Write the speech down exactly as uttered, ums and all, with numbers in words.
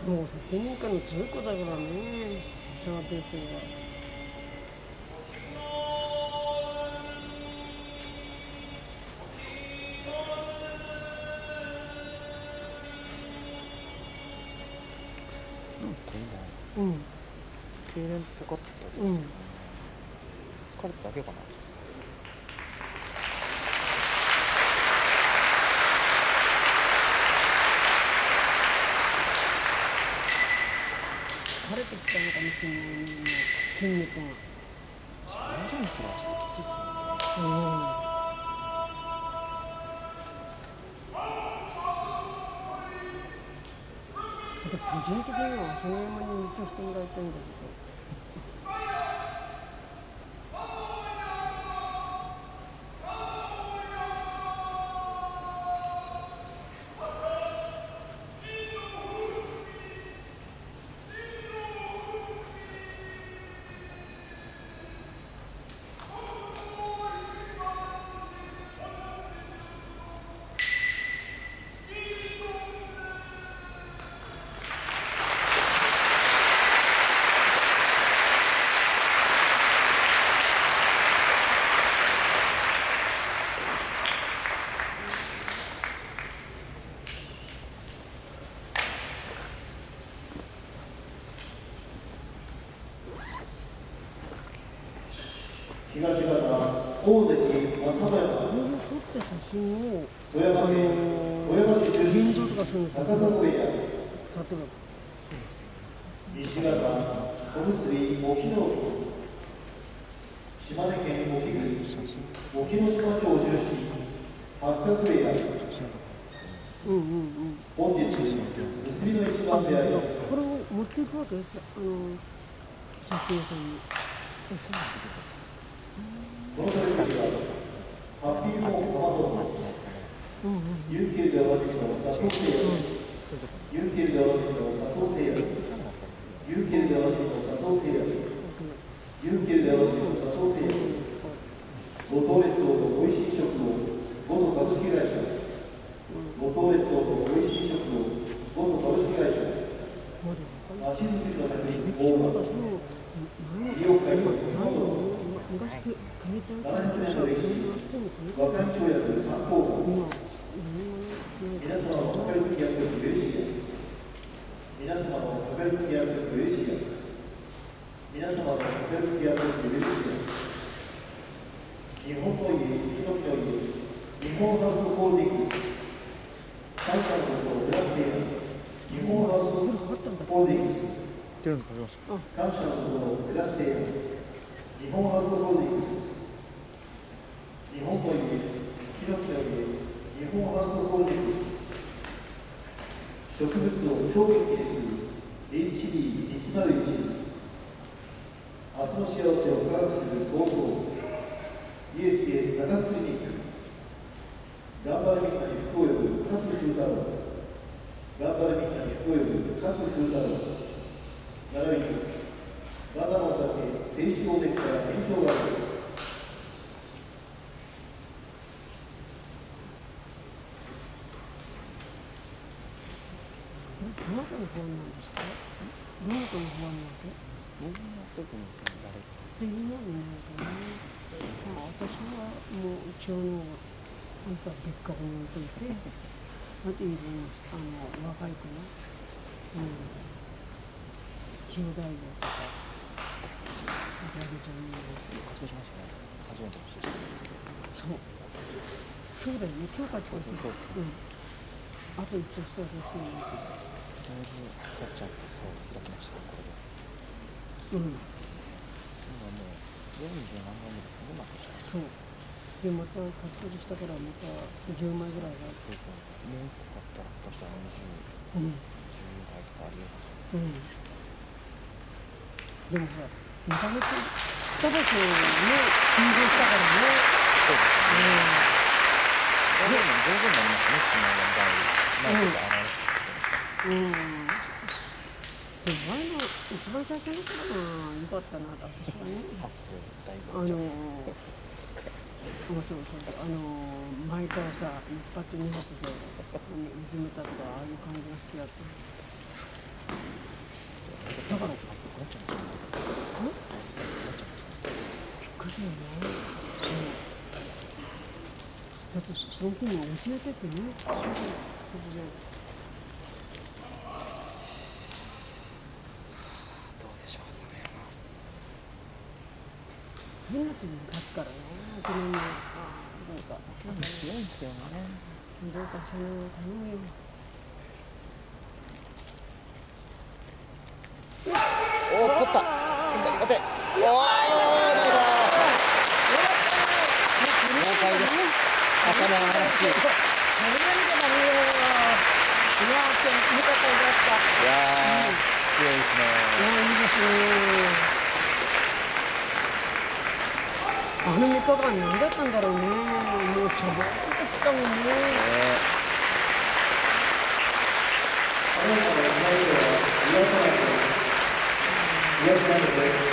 もう責任感の強い子だからね、佐賀先生は。うん。 痙攣っぽかったですね。 うん。 疲れただけかな。 疲れてきたのかもしれないね、もう筋肉が。 じゅうにキロはちょっときついっすよね。 うん。で個人的には朝乃山に道をしてもらいたいんだけど。 東方大関正山、 これで撮った写真を、 富山県富山市出身、 現像とかそういうの高砂部屋、 例えば西方小結沖野、島根県沖郡沖ノ島町出身、八角部屋、 うんうんうん。 本日結びの一番であります。 これを持っていくわけです。あの写真屋さんに。 この取り組みはハッピーモートマトうんうん。 ユーケルでおなじみの佐藤誠也、ユーケルでおなじみの佐藤誠也、ユーケルでおなじみの佐藤誠也、ユーケルでおなじみの佐藤誠也、五島列島のおいしい食堂五島株式会社、五島列島のおいしい食堂五島株式会社、まちづくりのために大盤利用会のスマートななひゃくねんの歴史、和漢条約参考本、皆様のかかりつけ薬局ウェルシア、皆様のかかりつけ薬局ウェルシア、皆様のかかりつけ薬局ウェルシア、日本の家、ヒノキの家、日本ハウスホールディングス、感謝のことをグラステー日本ハウスホールディングス、感謝のことをグラステー日本ハウスホールディングス、日本の家、ヒノキの家、日本ハウスホールディングス、植物を超元気にする エイチディーいちまるいち、明日の幸せを科学する構想、イエスイエス中洲クリニック、頑張るみんなに福を呼ぶ勝風太郎、頑張るみんなに福を呼ぶ勝風太郎、並びにまだのお酒、青春おできから検証があります。 どなたの不安なんですか？どなたの不安なんで？ 僕の時に誰か。 で、今になるとね、まあ、私はもう一応の朝別格に置いといて、あというあの若い子が、うん、中大寮とか、おかげちゃんにそうしましたね。初めての人です。 そう。兄弟ね、今日からこうする。うん。あと一応してほしいな。 だいぶキャッチアップそう開きましたこれで。 うん。 今もうよんじゅう何枚目でうまくした。 そう。でまたカットしたからまたじゅうまいぐらいが。 そうそう。もう一個買ったら下手したらにじゅう、うん、じゅう代とかありえますよ。うん。 でもほら、にかげつふたばしの休業したからね。 そうですね。うん。でも上手になりますね、その場合。なんかあの。うん。 でも前の一番最初の頃が良かったなと私はね。あのもちろんそうあの前からさ一発二発でいじめたとかああいう感じが好きだった。 だから、んびっくりするよね。そう。だってその子に教えててね、突然。みんなと勝つからね、昨日の、ああ、どうか。 今日も強いんですよね。 どうかその頼むよ。 おお、取った。左手。おお、豪快です。朝の嵐。 それが見てたねよ。いやー、今日見たかった。 いやー、強いですね。 いやー、いいですね。あのみっかかん何だったんだろうね。もうしょぼーんとしたもんね。 あなたのいないでは癒さない。癒さないで。